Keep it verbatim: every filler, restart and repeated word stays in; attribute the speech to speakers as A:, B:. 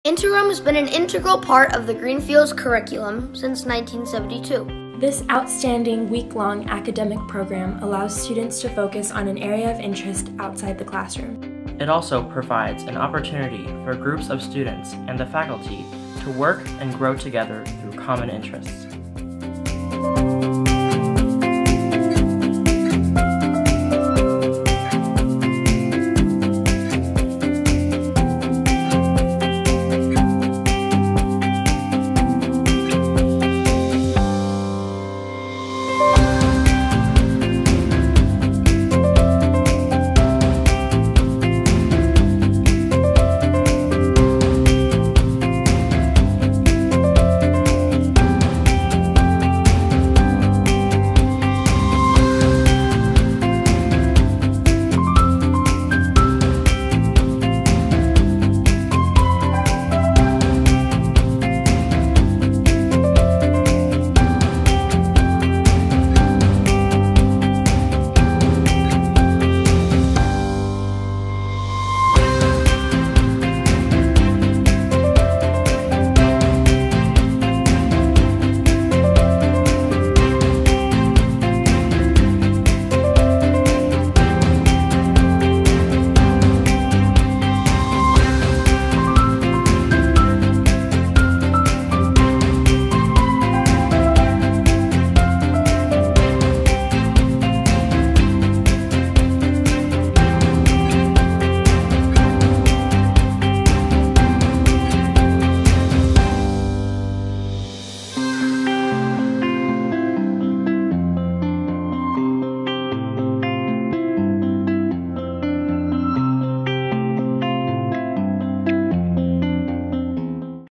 A: Interim has been an integral part of the Greenfields curriculum since nineteen seventy-two.
B: This outstanding week-long academic program allows students to focus on an area of interest outside the classroom.
C: It also provides an opportunity for groups of students and the faculty to work and grow together through common interests.